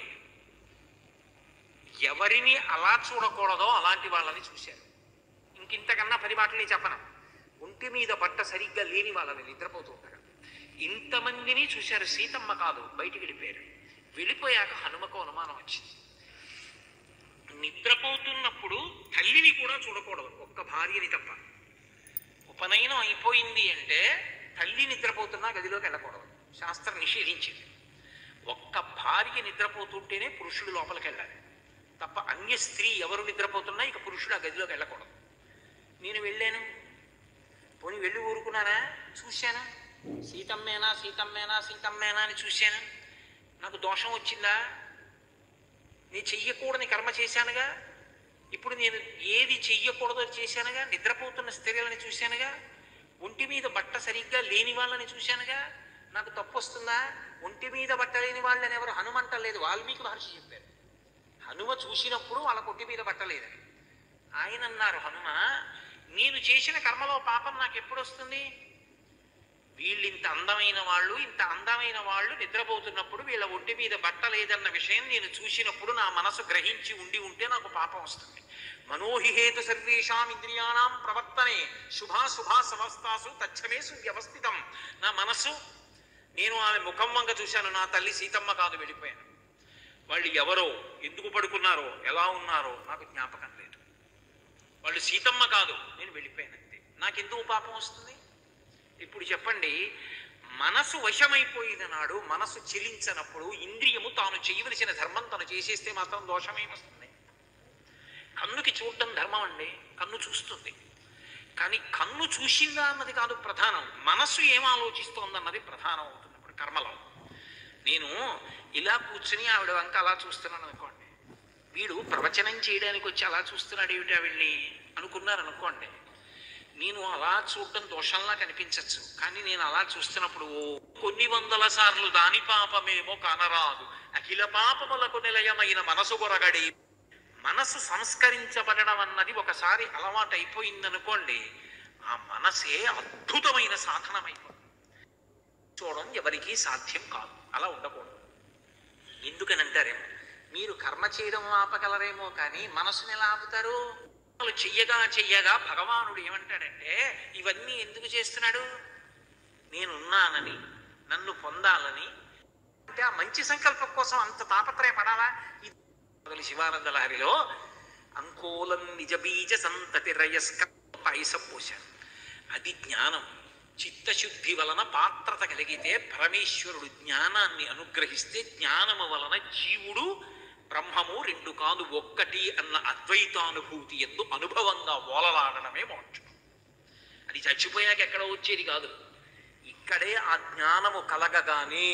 ఎవరిని అలా చూడకూడదో అలాంటి వాళ్ళని చూశారు. ఇంకింతకన్నా పది మాటలు చెప్పను. ఒంటి మీద బట్ట సరిగ్గా లేని వాళ్ళని నిద్రపోతూ ఉంటారు. ఇంతమందిని చూశారు. సీతమ్మ కాదు, బయటికి వెళ్ళిపోయారు. వెళ్ళిపోయాక హనుమకు అనుమానం వచ్చింది. నిద్రపోతున్నప్పుడు తల్లిని కూడా చూడకూడదు, ఒక్క భార్యని తప్ప. ఉపనయనం అయిపోయింది అంటే తల్లి నిద్రపోతున్నా గదిలోకి వెళ్ళకూడదు, శాస్త్రం నిషేధించింది. ఒక్క భార్య నిద్రపోతుంటేనే పురుషుడు లోపలికి వెళ్ళాలి తప్ప అన్య స్త్రీ ఎవరు నిద్రపోతున్నా ఇక పురుషుడు ఆ గదిలోకి వెళ్ళకూడదు. నేను వెళ్ళాను, పోనీ వెళ్ళి ఊరుకున్నానా? చూశాను, సీతమ్మేనా సీతమ్మేనా సీతమ్మేనా అని చూశాను. నాకు దోషం వచ్చిందా? నేను చెయ్యకూడని కర్మ చేశానుగా. ఇప్పుడు నేను ఏది చెయ్యకూడదో చేశానుగా. నిద్రపోతున్న స్త్రీలని చూశానుగా. ఒంటి మీద బట్ట సరిగ్గా లేని వాళ్ళని చూశానుగా. నాకు తప్పు వస్తుందా? ఒంటి మీద బట్ట లేని వాళ్ళని ఎవరు హనుమంటలేదు, వాల్మీకి మహర్షి చెప్పారు. హనుమ చూసినప్పుడు వాళ్ళ ఒంటి మీద బట్టలేదని. ఆయన అన్నారు, హనుమ, నేను చేసిన కర్మలో పాపం నాకు ఎప్పుడు వస్తుంది? వీళ్ళు ఇంత అందమైన వాళ్ళు ఇంత అందమైన వాళ్ళు నిద్రపోతున్నప్పుడు వీళ్ళ ఒంటి మీద బట్ట లేదన్న విషయం నేను చూసినప్పుడు నా మనసు గ్రహించి ఉండి ఉంటే నాకు పాపం వస్తుంది. మనోహిహేతు సర్వేషాం ఇంద్రియాణం ప్రవర్తనే శుభాశుభా సమస్తాసు తచ్చమేసు వ్యవస్థితం. నా మనసు, నేను ఆమె ముఖం వంక చూశాను, నా తల్లి సీతమ్మ కాదు, వెళ్ళిపోయాను. వాళ్ళు ఎవరో, ఎందుకు పడుకున్నారో, ఎలా ఉన్నారో నాకు జ్ఞాపకం లేదు. వాళ్ళు సీతమ్మ కాదు, నేను వెళ్ళిపోయాను అంతే. నాకెందుకు పాపం వస్తుంది? ఇప్పుడు చెప్పండి, మనసు వశమైపోయిన నాడు, మనసు చెలించనప్పుడు ఇంద్రియము తాను చేయవలసిన ధర్మం తను చేసేస్తే మాత్రం దోషమేమొస్తుంది? కన్నుకి చూడటం ధర్మం అండి, కన్ను చూస్తుంది. కానీ కన్ను చూసిందా అన్నది కాదు ప్రధానం, మనస్సు ఏం ఆలోచిస్తోందన్నది ప్రధానం అవుతుంది. ఇప్పుడు కర్మలో నేను ఇలా కూర్చుని ఆవిడ వంక అలా చూస్తున్నాను అనుకోండి, వీడు ప్రవచనం చేయడానికి వచ్చి అలా చూస్తున్నాడు ఏమిటి ఆవిడ్ని అనుకున్నారు అనుకోండి, నేను అలా చూడటం దోషంలా కనిపించచ్చు. కానీ నేను అలా చూస్తున్నప్పుడు కొన్ని వందల సార్లు దాని పాపమేమో కానరాదు, అఖిల పాపములకు నిలయమైన మనసు కొరగడి. మనసు సంస్కరించబడడం అన్నది ఒకసారి అలవాటు అయిపోయిందనుకోండి, ఆ మనసే అద్భుతమైన సాధనమైపోతుంది. చూడడం ఎవరికీ సాధ్యం కాదు, అలా ఉండకూడదు. ఎందుకని అంటారేమో, మీరు కర్మ చేయడం ఆపగలరేమో కానీ మనసుని ఎలా ఆపుతారు? చెయ్యగా చెయ్యగా భగవానుడు ఏమంటాడంటే, ఇవన్నీ ఎందుకు చేస్తున్నాడు? నేనున్నానని, నన్ను పొందాలని. అంటే ఆ మంచి సంకల్పం కోసం అంత తాపత్రయపడాలా? ఇది శివానంద లహరిలో అంకోలం నిజ బీజ సంతతి రయస్క పాయసం పోశారు. అది జ్ఞానం. చిత్తశుద్ధి వలన పాత్రత కలిగితే పరమేశ్వరుడు జ్ఞానాన్ని అనుగ్రహిస్తే, జ్ఞానము వలన జీవుడు బ్రహ్మము రెండు కాదు ఒక్కటి అన్న అద్వైతానుభూతి ఎందు అనుభవంగా ఓలలాడడమే మోక్షం. అది చచ్చిపోయాక ఎక్కడ వచ్చేది కాదు, ఇక్కడే ఆ జ్ఞానము కలగగానే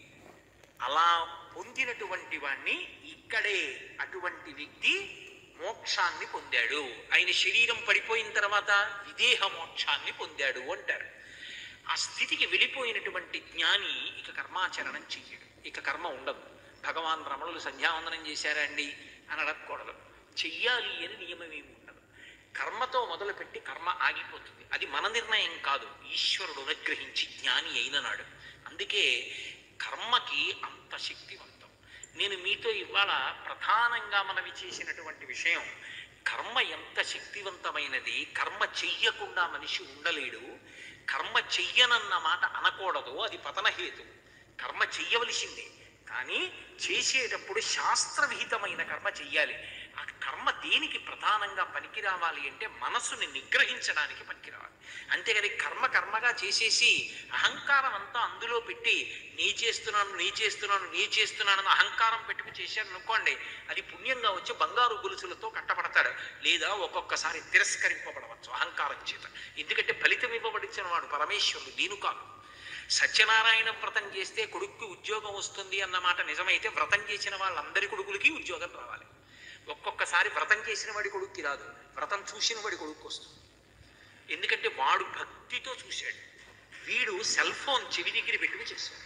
అలా పొందినటువంటి వాణ్ణి ఇక్కడే అటువంటి వ్యక్తి మోక్షాన్ని పొందాడు. ఆయన శరీరం పడిపోయిన తర్వాత విదేహ మోక్షాన్ని పొందాడు అంటారు. ఆ స్థితికి వెళ్ళిపోయినటువంటి జ్ఞాని ఇక కర్మాచరణం చెయ్యడు, ఇక కర్మ ఉండదు. భగవాన్ రమణులు సంధ్యావందనం చేశారా అండి అని అడగకూడదు, చెయ్యాలి అని నియమం ఏమి ఉండదు. కర్మతో మొదలుపెట్టి కర్మ ఆగిపోతుంది. అది మన నిర్ణయం కాదు, ఈశ్వరుడు అనుగ్రహించి జ్ఞాని అయిన నాడు. అందుకే కర్మకి అంత శక్తివంతం. నేను మీతో ఇవాళ ప్రధానంగా మనవి చేసినటువంటి విషయం, కర్మ ఎంత శక్తివంతమైనది. కర్మ చెయ్యకుండా మనిషి ఉండలేడు. కర్మ చెయ్యనన్న మాట అనకూడదు, అది పతనహేతు. కర్మ చెయ్యవలసిందే, కానీ చేసేటప్పుడు శాస్త్రవిహితమైన కర్మ చెయ్యాలి. ఆ కర్మ దేనికి ప్రధానంగా పనికి రావాలి అంటే మనసుని నిగ్రహించడానికి పనికి రావాలి. అంతేగాని కర్మ కర్మగా చేసేసి అహంకారం అంతా అందులో పెట్టి నీ చేస్తున్నాను నీ చేస్తున్నాను నీ చేస్తున్నానని అహంకారం పెట్టుకు చేశాను అనుకోండి, అది పుణ్యంగా వచ్చి బంగారు గొలుసులతో కట్టబడతాడు, లేదా ఒక్కొక్కసారి తిరస్కరింపబడవచ్చు అహంకారం చేత. ఎందుకంటే ఫలితం ఇవ్వబడిచిన వాడు పరమేశ్వరుడు, దీని కాదు. సత్యనారాయణ వ్రతం చేస్తే కొడుక్కి ఉద్యోగం వస్తుంది అన్నమాట నిజమైతే వ్రతం చేసిన వాళ్ళందరి కొడుకులకి ఉద్యోగం రావాలి. ఒక్కొక్కసారి వ్రతం చేసిన వాడి కొడుక్కి రాదు, వ్రతం చూసిన వాడి కొడుకు వస్తుంది. ఎందుకంటే వాడు భక్తితో చూశాడు, వీడు సెల్ ఫోన్ చెవి దగ్గర పెట్టుకు చేశాడు.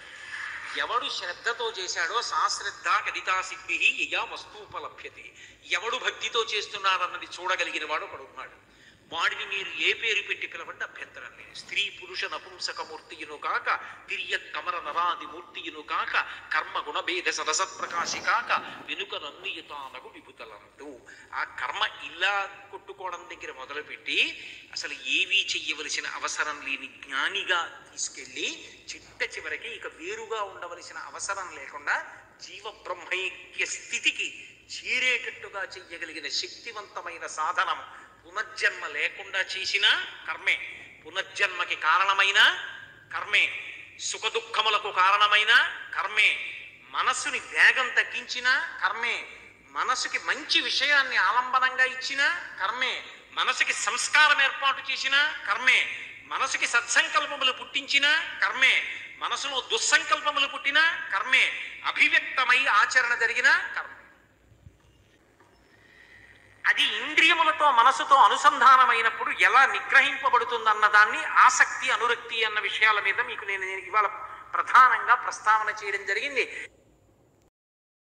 ఎవడు శ్రద్ధతో చేశాడో సాశ్రద్ధ కదితా సిద్ధి యయా వస్తూపలభ్యతే. ఎవడు భక్తితో చేస్తున్నారన్నది చూడగలిగిన వాడు ఒకడు ఉన్నాడు. వాడిని మీరు ఏ పేరు పెట్టి పిలవండి అభ్యంతరం లేదు. స్త్రీ పురుష నపుంసకమూర్తియును కాక, తిరియత్ కమర నరాది మూర్తియును కాక, కర్మ గుణభేద సదసత్ప్రకాశి కాక, వెనుక నన్నియుతానగు విభుతలందు. ఆ కర్మ ఇలా కొట్టుకోవడం దగ్గర మొదలుపెట్టి అసలు ఏవీ చెయ్యవలసిన అవసరం లేని జ్ఞానిగా తీసుకెళ్ళి చిట్ట చివరికి ఇక వేరుగా ఉండవలసిన అవసరం లేకుండా జీవ బ్రహ్మైక్య స్థితికి చేరేటట్టుగా చెయ్యగలిగిన శక్తివంతమైన సాధనం పునర్జన్మ లేకుండా చేసిన కర్మే, పునర్జన్మకి కారణమైన కర్మే, సుఖదుఖములకు కారణమైన కర్మే, మనసుని వేగం తగ్గించిన కర్మే, మనసుకి మంచి విషయాన్ని ఆలంబనంగా ఇచ్చిన కర్మే, మనసుకి సంస్కారం ఏర్పాటు చేసిన కర్మే, మనసుకి సత్సంకల్పములు పుట్టించిన కర్మే, మనసులో దుస్సంకల్పములు పుట్టిన కర్మే, అభివ్యక్తమై ఆచరణ జరిగిన కర్మే. అది ఇంద్రియములతో మనసుతో అనుసంధానమైనప్పుడు ఎలా నిగ్రహింపబడుతుందన్న దాన్ని ఆసక్తి అనురక్తి అన్న విషయాల మీద మీకు నేను ఇవాళ ప్రధానంగా ప్రస్తావన చేయడం జరిగింది.